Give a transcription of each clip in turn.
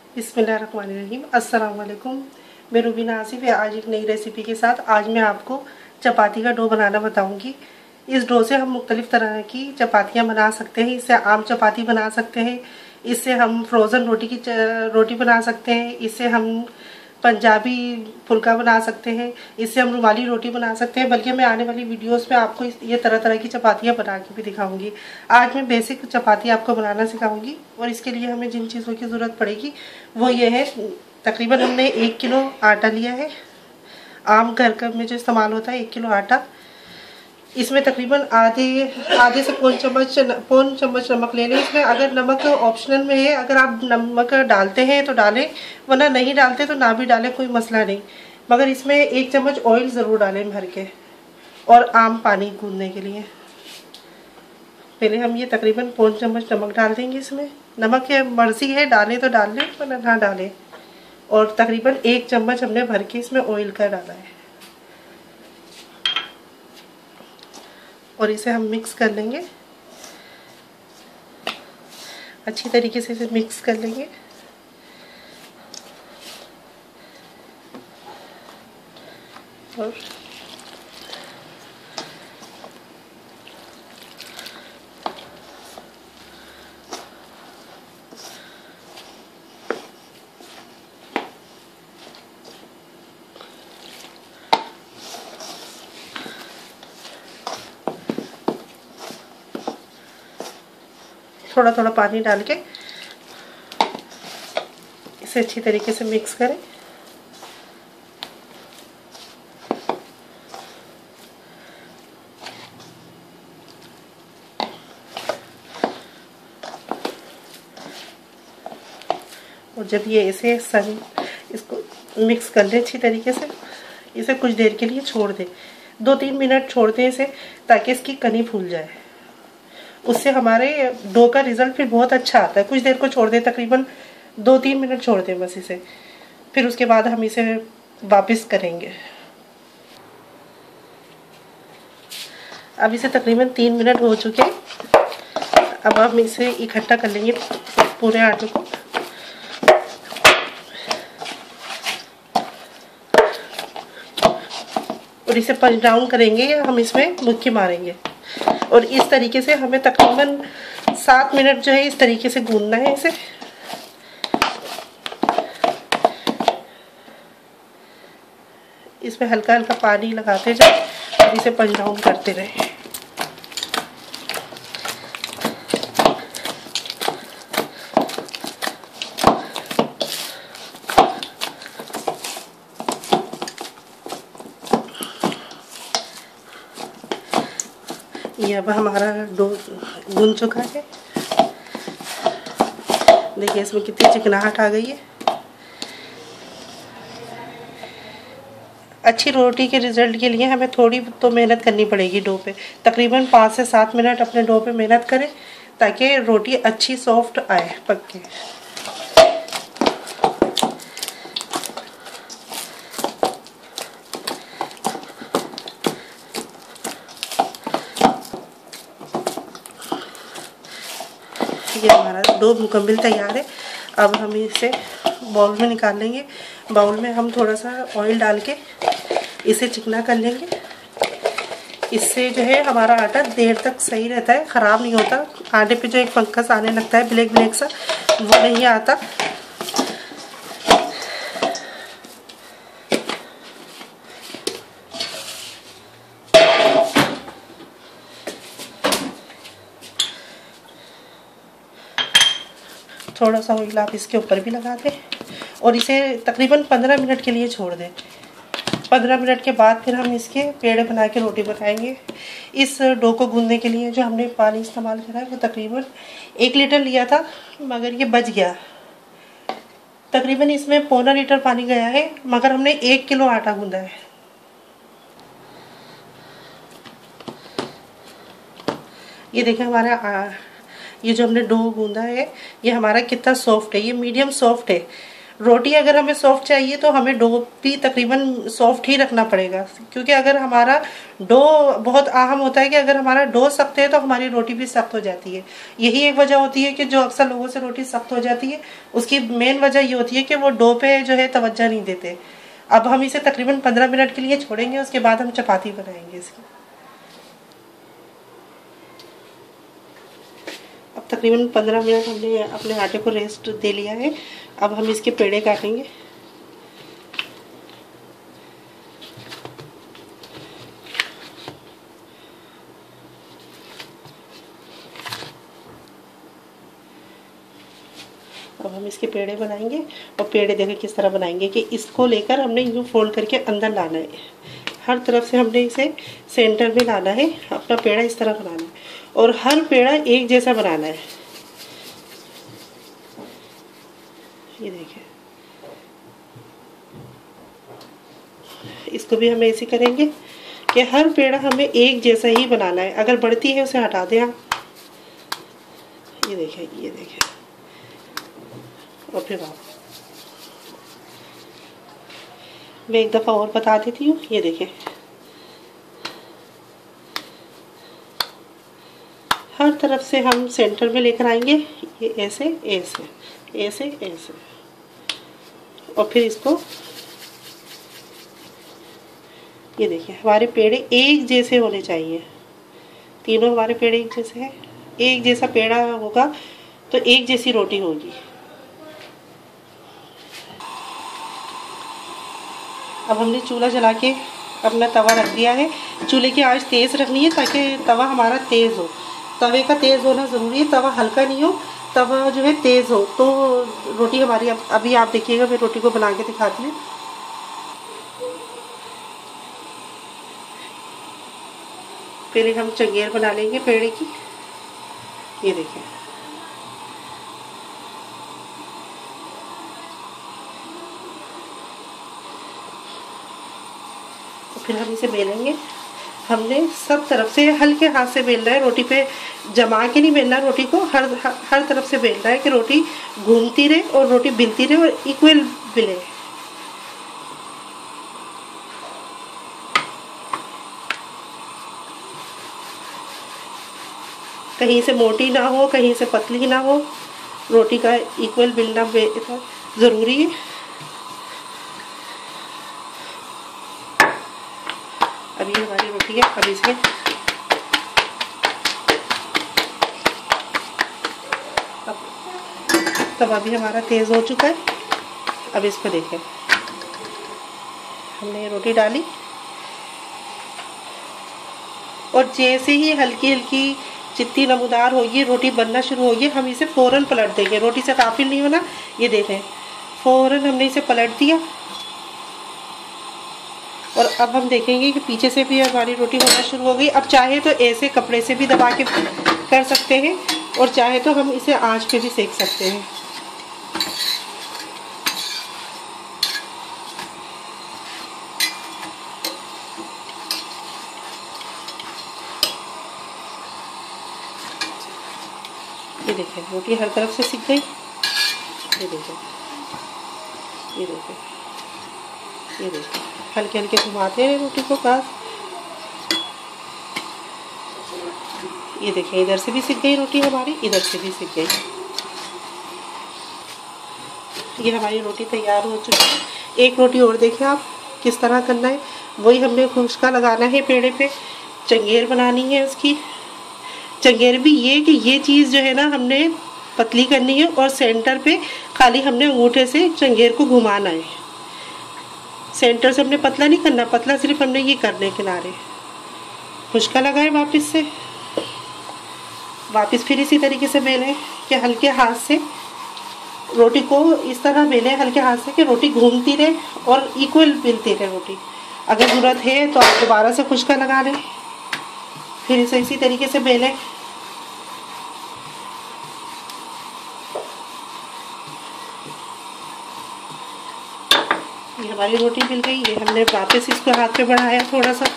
बिस्मिल्लाहिर्रहमानिर्रहीम। अस्सलाम वालेकुम। मैं रुबीना आसिफ है। आज एक नई रेसिपी के साथ आज मैं आपको चपाती का डो बनाना बताऊंगी। इस डो से हम मुख्तलिफ तरह की चपातियां बना सकते हैं। इससे आम चपाती बना सकते हैं, इससे हम फ्रोज़न रोटी बना सकते हैं, इससे हम पंजाबी फुल्का बना सकते हैं, इससे हम रुमाली रोटी बना सकते हैं। बल्कि मैं आने वाली वीडियोस में आपको ये तरह तरह की चपातियां बना के भी दिखाऊंगी। आज मैं बेसिक चपाती आपको बनाना सिखाऊंगी और इसके लिए हमें जिन चीज़ों की ज़रूरत पड़ेगी वो ये है। तकरीबन हमने 1 किलो आटा लिया है। आम घर का में जो इस्तेमाल होता है 1 किलो आटा। इसमें तकरीबन आधे से पौन चम्मच नमक ले लें। इसमें अगर नमक ऑप्शनल में है, अगर आप नमक डालते हैं तो डालें, वरना नहीं डालते तो ना भी डालें, कोई मसला नहीं। मगर इसमें 1 चम्मच ऑयल ज़रूर डालें भर के, और आम पानी गूंदने के लिए। पहले हम ये तकरीबन पौन चम्मच नमक डाल देंगे। इसमें नमक की मर्ज़ी है, डालें तो डाल लें वरना ना डालें। और तकरीबन 1 चम्मच हमने भर के इसमें ऑयल का डाला है और इसे हम मिक्स कर लेंगे। अच्छी तरीके से इसे मिक्स कर लेंगे। और थोड़ा थोड़ा पानी डाल के इसे अच्छी तरीके से मिक्स करें। और जब ये इसको मिक्स कर लें अच्छी तरीके से, इसे कुछ देर के लिए छोड़ दें। 2-3 मिनट छोड़ दें इसे, ताकि इसकी कनी फूल जाए। उससे हमारे डो का रिज़ल्ट फिर बहुत अच्छा आता है। कुछ देर को छोड़ दें, तकरीबन 2-3 मिनट छोड़ दें बस इसे। फिर उसके बाद हम इसे वापस करेंगे। अब इसे तकरीबन 3 मिनट हो चुके हैं। अब हम इसे इकट्ठा कर लेंगे पूरे आटे को। और इसे पंच डाउन करेंगे या हम इसमें मुक्की मारेंगे। और इस तरीके से हमें तकरीबन 7 मिनट जो है इस तरीके से गूंदना है इसे। इसमें हल्का हल्का पानी लगाते जाए और इसे पंच डाउन करते रहें। ये अब हमारा डो गूंद चुका है। देखिए इसमें कितनी चिकनाहट आ गई है। अच्छी रोटी के रिज़ल्ट के लिए हमें थोड़ी तो मेहनत करनी पड़ेगी डो पे। तकरीबन 5 से 7 मिनट अपने डो पे मेहनत करें, ताकि रोटी अच्छी सॉफ्ट आए पक के। ये हमारा डो मुकम्मल तैयार है। अब हम इसे बाउल में निकाल लेंगे। बाउल में हम थोड़ा सा ऑयल डाल के इसे चिकना कर लेंगे। इससे जो है हमारा आटा देर तक सही रहता है, ख़राब नहीं होता। आटे पे जो एक फंगस आने लगता है ब्लैक ब्लैक सा, वो नहीं आता। थोड़ा सा ऑयल आप इसके ऊपर भी लगा दें और इसे तकरीबन 15 मिनट के लिए छोड़ दें। 15 मिनट के बाद फिर हम इसके पेड़े बना के रोटी बनाएंगे। इस डो को गूंदने के लिए जो हमने पानी इस्तेमाल करा है वो तकरीबन 1 लीटर लिया था, मगर ये बच गया। तकरीबन इसमें पौना लीटर पानी गया है, मगर हमने 1 किलो आटा गूंदा है। ये देखें हमारा ये जो हमने डो गूंदा है ये हमारा कितना सॉफ्ट है। ये मीडियम सॉफ्ट है। रोटी अगर हमें सॉफ्ट चाहिए तो हमें डो भी तकरीबन सॉफ्ट ही रखना पड़ेगा, क्योंकि अगर हमारा डो बहुत अहम होता है कि अगर हमारा डो सख्त है तो हमारी रोटी भी सख्त हो जाती है। यही एक वजह होती है कि जो अक्सर लोगों से रोटी सख्त हो जाती है, उसकी मेन वजह ये होती है कि वो डो पे जो है तवज्जो नहीं देते। अब हम इसे तकरीबन 15 मिनट के लिए छोड़ेंगे, उसके बाद हम चपाती बनाएंगे इसकी। अब तकरीबन 15 मिनट हमने अपने आटे को रेस्ट दे लिया है। अब हम इसके पेड़े काटेंगे। अब हम इसके पेड़े बनाएंगे, और पेड़े देखिए किस तरह बनाएंगे कि इसको लेकर हमने यूँ फोल्ड करके अंदर लाना है। हर तरफ से हमने इसे सेंटर में लाना है, अपना पेड़ा इस तरह बनाना है, और हर पेड़ा एक जैसा बनाना है। ये देखिए, इसको भी हम ऐसे करेंगे कि हर पेड़ा हमें एक जैसा ही बनाना है। अगर बढ़ती है उसे हटा दें आप। ये देखिए, ये देखिए, और फिर आप मैं एक दफ़ा और बता देती हूँ। ये देखिए, हर तरफ से हम सेंटर में लेकर आएंगे। ये ऐसे ऐसे ऐसे ऐसे, और फिर इसको, ये देखिए हमारे पेड़े एक जैसे होने चाहिए। तीनों हमारे पेड़े एक जैसे हैं। एक जैसा पेड़ा होगा तो एक जैसी रोटी होगी। अब हमने चूल्हा जला के अपना तवा रख दिया है। चूल्हे की आंच तेज़ रखनी है ताकि तवा हमारा तेज़ हो। तवे का तेज़ होना ज़रूरी है, तवा हल्का नहीं हो, तवा जो है तेज़ हो तो रोटी हमारी। अभी आप देखिएगा, मैं रोटी को बना के दिखाती हूँ। पहले हम चंगेर बना लेंगे पेड़े की। ये देखिए, तो फिर हम इसे बेलेंगे। हमने सब तरफ से हल्के हाथ से बेलना है, रोटी पे जमा के नहीं बेलना। रोटी को हर तरफ से बेलना है कि रोटी घूमती रहे और रोटी बिलती रहे और इक्वल बिले। कहीं से मोटी ना हो, कहीं से पतली ना हो, रोटी का इक्वल बिलना ज़रूरी है। अभी हमारी रोटी है, अब इसमें तवा भी हमारा तेज़ हो चुका है। अब इसको देखें, हमने रोटी डाली और जैसे ही हल्की हल्की जितनी नमूदार होगी, रोटी बनना शुरू होगी, हम इसे फ़ौरन पलट देंगे। रोटी से काफिल नहीं होना। ये देखें, फ़ौरन हमने इसे पलट दिया, और अब हम देखेंगे कि पीछे से भी हमारी रोटी होना शुरू हो गई। अब चाहे तो ऐसे कपड़े से भी दबा के कर सकते हैं, और चाहे तो हम इसे आंच पे भी सेक सकते हैं। ये देखें, रोटी हर तरफ से सिक गई। ये देखें, ये देखें, ये देखें, हल्के हल्के घुमाते हैं रोटी को पास। ये देखें, इधर से भी सिक गई रोटी हमारी, इधर से भी सिक गई। ये हमारी रोटी तैयार हो चुकी है। एक रोटी और देखें आप किस तरह करना है। वही हमने खुशका लगाना है पेड़े पे, चंगेर बनानी है उसकी। चंगेर भी ये कि ये चीज़ जो है ना, हमने पतली करनी है और सेंटर पे खाली हमने अंगूठे से चंगेर को घुमाना है। सेंटर से हमने पतला नहीं करना, पतला सिर्फ हमने ये करने किनारे। खुशका लगाए वापस से, वापस फिर इसी तरीके से बेलें कि हल्के हाथ से रोटी को इस तरह बेलें, हल्के हाथ से कि रोटी घूमती रहे और इक्वल बेलती रहे रोटी। अगर ज़रूरत है तो आप दोबारा से खुशका लगा लें, फिर इसे इसी तरीके से बेलें। ये हमारी रोटी मिल गई। ये हमने वापस इसको हाथ पे बढ़ाया थोड़ा सा,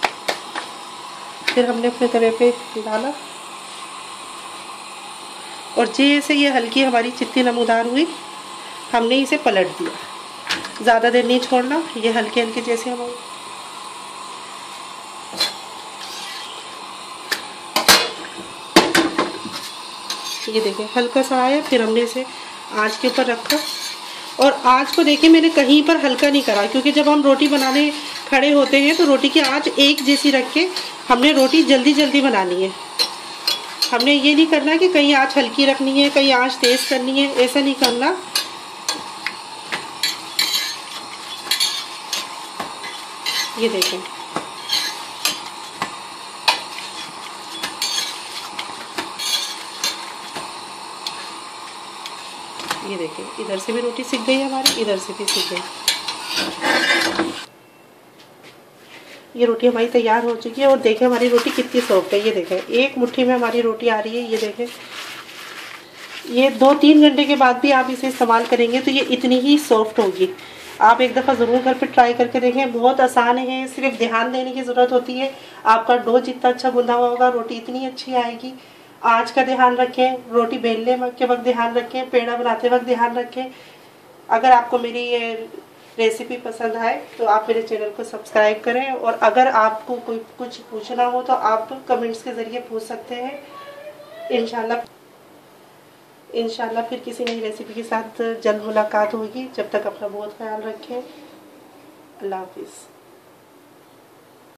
फिर हमने अपने तवे पे डाला और जैसे ये हल्की हमारी चित्ती नमूदार हुई, हमने इसे पलट दिया। ज़्यादा देर नहीं छोड़ना, ये हल्के हल्के जैसे हम ये देखें हल्का सा आया, फिर हमने इसे आंच के ऊपर रखा। और आंच को देखिए मैंने कहीं पर हल्का नहीं करा, क्योंकि जब हम रोटी बनाने खड़े होते हैं तो रोटी की आंच एक जैसी रख के हमने रोटी जल्दी जल्दी बनानी है। हमने ये नहीं करना कि कहीं आंच हल्की रखनी है, कहीं आंच तेज़ करनी है, ऐसा नहीं करना। ये देखें ये देखें, इधर से भी रोटी सिक गई हमारी, इधर से भी सिक गई। ये रोटी हमारी तैयार हो चुकी है। और देखें हमारी रोटी कितनी सॉफ्ट है। ये देखें एक मुट्ठी में हमारी रोटी आ रही है। ये देखें, ये 2-3 घंटे के बाद भी आप इसे इस्तेमाल करेंगे तो ये इतनी ही सॉफ्ट होगी। आप एक दफ़ा ज़रूर घर पे ट्राई करके देखें, बहुत आसान है, सिर्फ ध्यान देने की ज़रूरत होती है। आपका डो जितना अच्छा गूंदा हुआ होगा रोटी इतनी अच्छी आएगी। आँच का ध्यान रखें, रोटी बेलने के वक्त ध्यान रखें, पेड़ा बनाते वक्त ध्यान रखें। अगर आपको मेरी ये रेसिपी पसंद आए तो आप मेरे चैनल को सब्सक्राइब करें, और अगर आपको कोई कुछ पूछना हो तो आप कमेंट्स के ज़रिए पूछ सकते हैं। इंशाल्लाह फिर किसी नई रेसिपी के साथ जल्द मुलाकात होगी। जब तक अपना बहुत ख्याल रखें। अल्लाह हाफिज़।